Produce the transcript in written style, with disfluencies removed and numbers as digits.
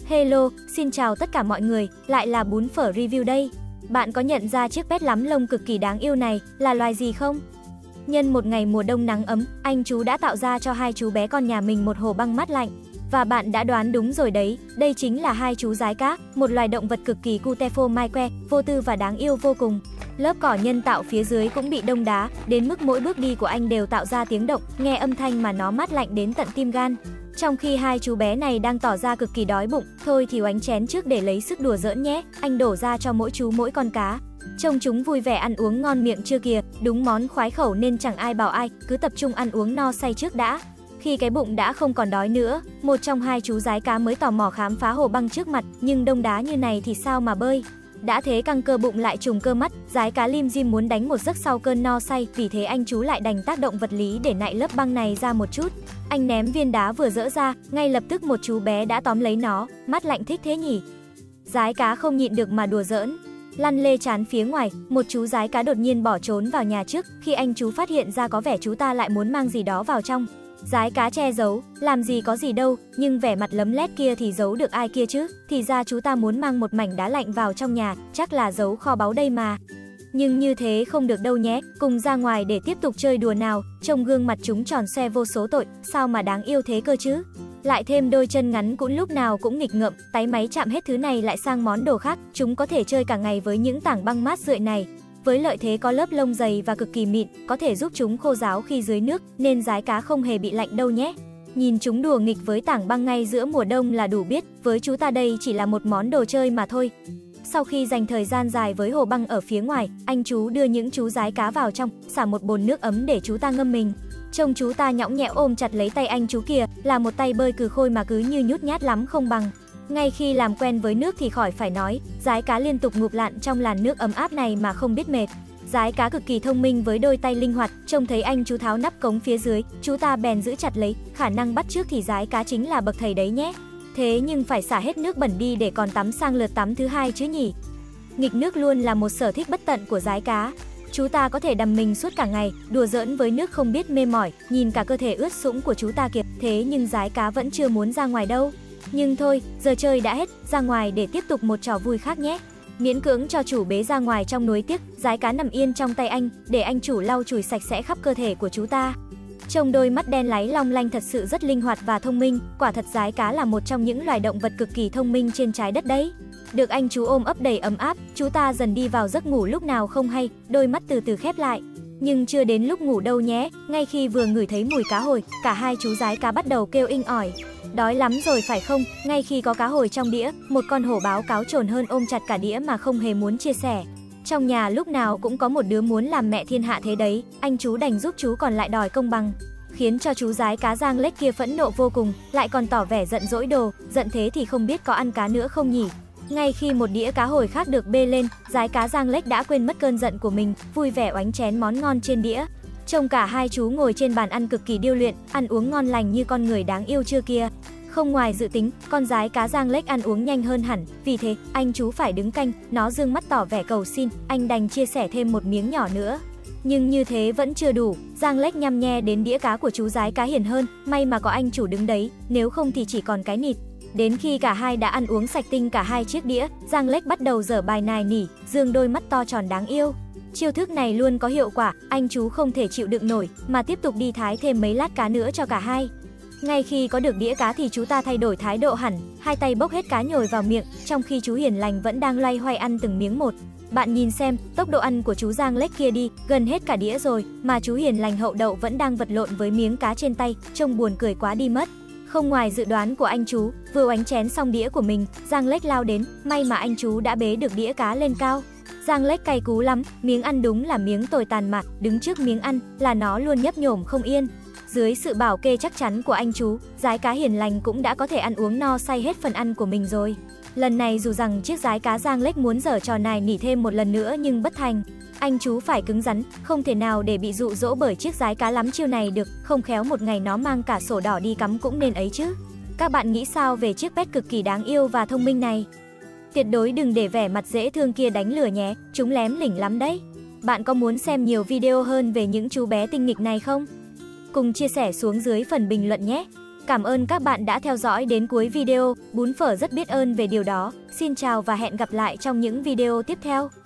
Hello, xin chào tất cả mọi người, lại là bún phở review đây. Bạn có nhận ra chiếc pet lắm lông cực kỳ đáng yêu này là loài gì không? Nhân một ngày mùa đông nắng ấm, anh chú đã tạo ra cho hai chú bé con nhà mình một hồ băng mát lạnh. Và bạn đã đoán đúng rồi đấy, đây chính là hai chú giái cá, một loài động vật cực kỳ cute mike, vô tư và đáng yêu vô cùng. Lớp cỏ nhân tạo phía dưới cũng bị đông đá, đến mức mỗi bước đi của anh đều tạo ra tiếng động, nghe âm thanh mà nó mát lạnh đến tận tim gan. Trong khi hai chú bé này đang tỏ ra cực kỳ đói bụng, thôi thì oánh chén trước để lấy sức đùa giỡn nhé, anh đổ ra cho mỗi chú mỗi con cá. Trông chúng vui vẻ ăn uống ngon miệng chưa kìa, đúng món khoái khẩu nên chẳng ai bảo ai, cứ tập trung ăn uống no say trước đã. Khi cái bụng đã không còn đói nữa, một trong hai chú giái cá mới tò mò khám phá hồ băng trước mặt, nhưng đông đá như này thì sao mà bơi. Đã thế căng cơ bụng lại trùng cơ mắt, giái cá lim dim muốn đánh một giấc sau cơn no say, vì thế anh chú lại đành tác động vật lý để nại lớp băng này ra một chút. Anh ném viên đá vừa dỡ ra, ngay lập tức một chú bé đã tóm lấy nó, mắt lạnh thích thế nhỉ. Giái cá không nhịn được mà đùa giỡn. Lăn lê chán phía ngoài, một chú giái cá đột nhiên bỏ trốn vào nhà trước, khi anh chú phát hiện ra có vẻ chú ta lại muốn mang gì đó vào trong. Giái cá che giấu, làm gì có gì đâu, nhưng vẻ mặt lấm lét kia thì giấu được ai kia chứ, thì ra chú ta muốn mang một mảnh đá lạnh vào trong nhà, chắc là giấu kho báu đây mà. Nhưng như thế không được đâu nhé, cùng ra ngoài để tiếp tục chơi đùa nào, trông gương mặt chúng tròn xoe vô số tội, sao mà đáng yêu thế cơ chứ. Lại thêm đôi chân ngắn cũn lúc nào cũng nghịch ngợm, táy máy chạm hết thứ này lại sang món đồ khác, chúng có thể chơi cả ngày với những tảng băng mát rượi này. Với lợi thế có lớp lông dày và cực kỳ mịn, có thể giúp chúng khô ráo khi dưới nước, nên giái cá không hề bị lạnh đâu nhé. Nhìn chúng đùa nghịch với tảng băng ngay giữa mùa đông là đủ biết, với chú ta đây chỉ là một món đồ chơi mà thôi. Sau khi dành thời gian dài với hồ băng ở phía ngoài, anh chú đưa những chú giái cá vào trong, xả một bồn nước ấm để chú ta ngâm mình. Trông chú ta nhõng nhẽo ôm chặt lấy tay anh chú kìa, là một tay bơi cừ khôi mà cứ như nhút nhát lắm không bằng. Ngay khi làm quen với nước thì khỏi phải nói, giái cá liên tục ngụp lặn trong làn nước ấm áp này mà không biết mệt. Giái cá cực kỳ thông minh với đôi tay linh hoạt, trông thấy anh chú tháo nắp cống phía dưới, chú ta bèn giữ chặt lấy, khả năng bắt chước thì giái cá chính là bậc thầy đấy nhé. Thế nhưng phải xả hết nước bẩn đi để còn tắm sang lượt tắm thứ hai chứ nhỉ. Nghịch nước luôn là một sở thích bất tận của giái cá. Chú ta có thể đầm mình suốt cả ngày, đùa giỡn với nước không biết mê mỏi, nhìn cả cơ thể ướt sũng của chú ta kìa, thế nhưng giái cá vẫn chưa muốn ra ngoài đâu. Nhưng thôi, giờ chơi đã hết, ra ngoài để tiếp tục một trò vui khác nhé. Miễn cưỡng cho chủ bế ra ngoài trong nuối tiếc, giái cá nằm yên trong tay anh, để anh chủ lau chùi sạch sẽ khắp cơ thể của chú ta. Trông đôi mắt đen láy long lanh thật sự rất linh hoạt và thông minh, quả thật giái cá là một trong những loài động vật cực kỳ thông minh trên trái đất đấy. Được anh chú ôm ấp đầy ấm áp, chú ta dần đi vào giấc ngủ lúc nào không hay, đôi mắt từ từ khép lại. Nhưng chưa đến lúc ngủ đâu nhé, ngay khi vừa ngửi thấy mùi cá hồi, cả hai chú giái cá bắt đầu kêu inh ỏi. Đói lắm rồi phải không? Ngay khi có cá hồi trong đĩa, một con hổ báo cáo trồn hơn ôm chặt cả đĩa mà không hề muốn chia sẻ. Trong nhà lúc nào cũng có một đứa muốn làm mẹ thiên hạ thế đấy, anh chú đành giúp chú còn lại đòi công bằng. Khiến cho chú giái cá Giang Lếch kia phẫn nộ vô cùng, lại còn tỏ vẻ giận dỗi đồ, giận thế thì không biết có ăn cá nữa không nhỉ. Ngay khi một đĩa cá hồi khác được bê lên, giái cá Giang Lếch đã quên mất cơn giận của mình, vui vẻ oánh chén món ngon trên đĩa. Trông cả hai chú ngồi trên bàn ăn cực kỳ điêu luyện, ăn uống ngon lành như con người đáng yêu chưa kia. Không ngoài dự tính, con giái cá Giang Lếch ăn uống nhanh hơn hẳn, vì thế anh chú phải đứng canh, nó dương mắt tỏ vẻ cầu xin, anh đành chia sẻ thêm một miếng nhỏ nữa. Nhưng như thế vẫn chưa đủ, Giang Lếch nhăm nhe đến đĩa cá của chú giái cá hiền hơn, may mà có anh chủ đứng đấy, nếu không thì chỉ còn cái nịt. Đến khi cả hai đã ăn uống sạch tinh cả hai chiếc đĩa, Giang Lếch bắt đầu dở bài nài nỉ, dương đôi mắt to tròn đáng yêu. Chiêu thức này luôn có hiệu quả, anh chú không thể chịu đựng nổi, mà tiếp tục đi thái thêm mấy lát cá nữa cho cả hai. Ngay khi có được đĩa cá thì chú ta thay đổi thái độ hẳn, hai tay bốc hết cá nhồi vào miệng, trong khi chú hiền lành vẫn đang loay hoay ăn từng miếng một. Bạn nhìn xem, tốc độ ăn của chú Giang Lếch kia đi, gần hết cả đĩa rồi, mà chú hiền lành hậu đậu vẫn đang vật lộn với miếng cá trên tay, trông buồn cười quá đi mất. Không ngoài dự đoán của anh chú, vừa oánh chén xong đĩa của mình, Giang Lếch lao đến, may mà anh chú đã bế được đĩa cá lên cao. Giang Lếch cay cú lắm, miếng ăn đúng là miếng tồi tàn mà, đứng trước miếng ăn là nó luôn nhấp nhổm không yên. Dưới sự bảo kê chắc chắn của anh chú, giái cá hiền lành cũng đã có thể ăn uống no say hết phần ăn của mình rồi. Lần này dù rằng chiếc giái cá Giang Lếch muốn giở trò này nỉ thêm một lần nữa nhưng bất thành. Anh chú phải cứng rắn, không thể nào để bị dụ dỗ bởi chiếc giái cá lắm chiêu này được, không khéo một ngày nó mang cả sổ đỏ đi cắm cũng nên ấy chứ. Các bạn nghĩ sao về chiếc pet cực kỳ đáng yêu và thông minh này? Tuyệt đối đừng để vẻ mặt dễ thương kia đánh lừa nhé, chúng lém lỉnh lắm đấy. Bạn có muốn xem nhiều video hơn về những chú bé tinh nghịch này không? Cùng chia sẻ xuống dưới phần bình luận nhé. Cảm ơn các bạn đã theo dõi đến cuối video, bún phở rất biết ơn về điều đó. Xin chào và hẹn gặp lại trong những video tiếp theo.